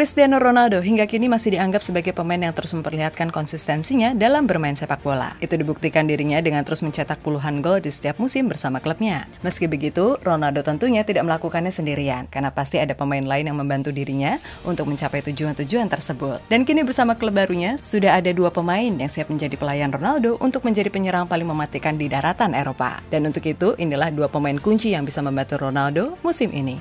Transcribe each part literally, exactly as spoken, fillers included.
Cristiano Ronaldo hingga kini masih dianggap sebagai pemain yang terus memperlihatkan konsistensinya dalam bermain sepak bola. Itu dibuktikan dirinya dengan terus mencetak puluhan gol di setiap musim bersama klubnya. Meski begitu, Ronaldo tentunya tidak melakukannya sendirian, karena pasti ada pemain lain yang membantu dirinya untuk mencapai tujuan-tujuan tersebut. Dan kini bersama klub barunya, sudah ada dua pemain yang siap menjadi pelayan Ronaldo untuk menjadi penyerang paling mematikan di daratan Eropa. Dan untuk itu, inilah dua pemain kunci yang bisa membantu Ronaldo musim ini.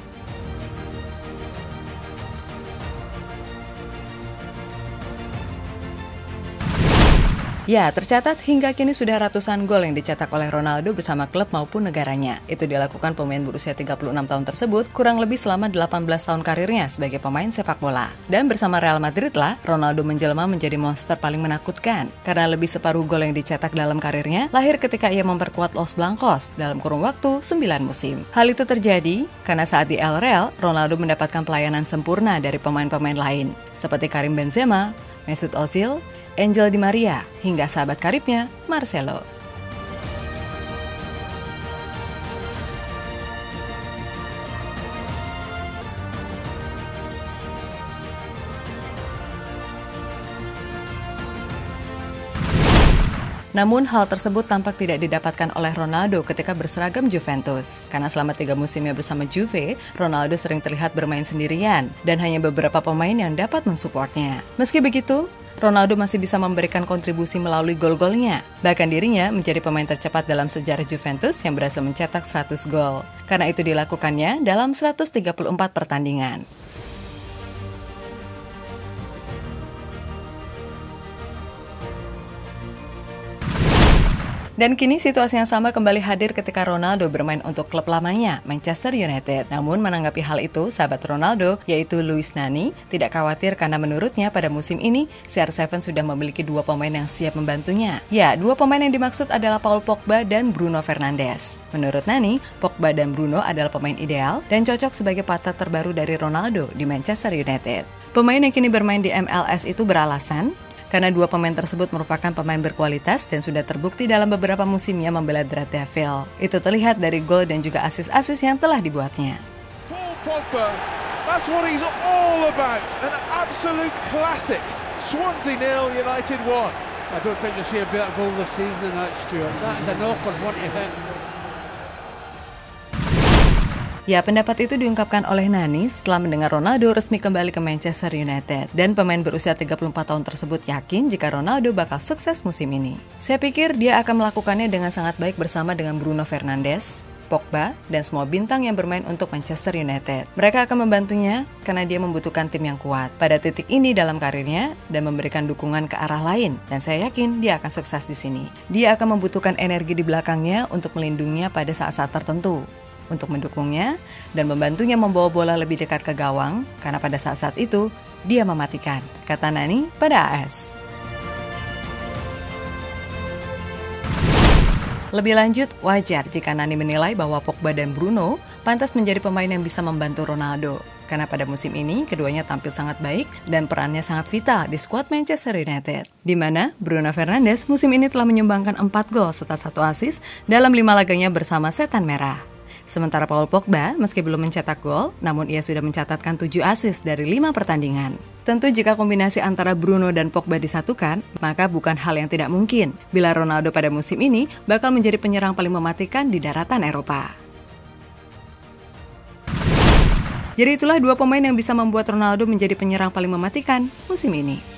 Ya, tercatat hingga kini sudah ratusan gol yang dicetak oleh Ronaldo bersama klub maupun negaranya. Itu dilakukan pemain berusia tiga puluh enam tahun tersebut kurang lebih selama delapan belas tahun karirnya sebagai pemain sepak bola. Dan bersama Real Madrid lah, Ronaldo menjelma menjadi monster paling menakutkan. Karena lebih separuh gol yang dicetak dalam karirnya lahir ketika ia memperkuat Los Blancos dalam kurun waktu sembilan musim. Hal itu terjadi karena saat di El Real, Ronaldo mendapatkan pelayanan sempurna dari pemain-pemain lain, seperti Karim Benzema, Mesut Ozil, Angel Di Maria, hingga sahabat karibnya, Marcelo. Namun hal tersebut tampak tidak didapatkan oleh Ronaldo ketika berseragam Juventus. Karena selama tiga musimnya bersama Juve, Ronaldo sering terlihat bermain sendirian dan hanya beberapa pemain yang dapat mensupportnya. Meski begitu, Ronaldo masih bisa memberikan kontribusi melalui gol-golnya. Bahkan dirinya menjadi pemain tercepat dalam sejarah Juventus yang berhasil mencetak seratus gol. Karena itu dilakukannya dalam seratus tiga puluh empat pertandingan. Dan kini situasi yang sama kembali hadir ketika Ronaldo bermain untuk klub lamanya, Manchester United. Namun menanggapi hal itu, sahabat Ronaldo, yaitu Luis Nani, tidak khawatir karena menurutnya pada musim ini, C R tujuh sudah memiliki dua pemain yang siap membantunya. Ya, dua pemain yang dimaksud adalah Paul Pogba dan Bruno Fernandes. Menurut Nani, Pogba dan Bruno adalah pemain ideal dan cocok sebagai partner terbaru dari Ronaldo di Manchester United. Pemain yang kini bermain di M L S itu beralasan, karena dua pemain tersebut merupakan pemain berkualitas dan sudah terbukti dalam beberapa musimnya membela The Red Devil. Itu terlihat dari gol dan juga asis-asis yang telah dibuatnya. Paul Pogba, that's what he's all about. An absolute classic. Swansea nil, United one. I don't think you'll see a better goal this season than that, Stuart. That is an awkward one to hit. Ya, pendapat itu diungkapkan oleh Nani setelah mendengar Ronaldo resmi kembali ke Manchester United. Dan pemain berusia tiga puluh empat tahun tersebut yakin jika Ronaldo bakal sukses musim ini. Saya pikir dia akan melakukannya dengan sangat baik bersama dengan Bruno Fernandes, Pogba, dan semua bintang yang bermain untuk Manchester United. Mereka akan membantunya karena dia membutuhkan tim yang kuat pada titik ini dalam karirnya dan memberikan dukungan ke arah lain. Dan saya yakin dia akan sukses di sini. Dia akan membutuhkan energi di belakangnya untuk melindunginya pada saat-saat tertentu, untuk mendukungnya dan membantunya membawa bola lebih dekat ke gawang, karena pada saat-saat itu dia mematikan, kata Nani pada A S. Lebih lanjut, wajar jika Nani menilai bahwa Pogba dan Bruno pantas menjadi pemain yang bisa membantu Ronaldo, karena pada musim ini keduanya tampil sangat baik dan perannya sangat vital di skuad Manchester United, di mana Bruno Fernandes musim ini telah menyumbangkan empat gol serta satu assist dalam lima laganya bersama Setan Merah. Sementara Paul Pogba meski belum mencetak gol, namun ia sudah mencatatkan tujuh assist dari lima pertandingan. Tentu jika kombinasi antara Bruno dan Pogba disatukan, maka bukan hal yang tidak mungkin bila Ronaldo pada musim ini bakal menjadi penyerang paling mematikan di daratan Eropa. Jadi itulah dua pemain yang bisa membuat Ronaldo menjadi penyerang paling mematikan musim ini.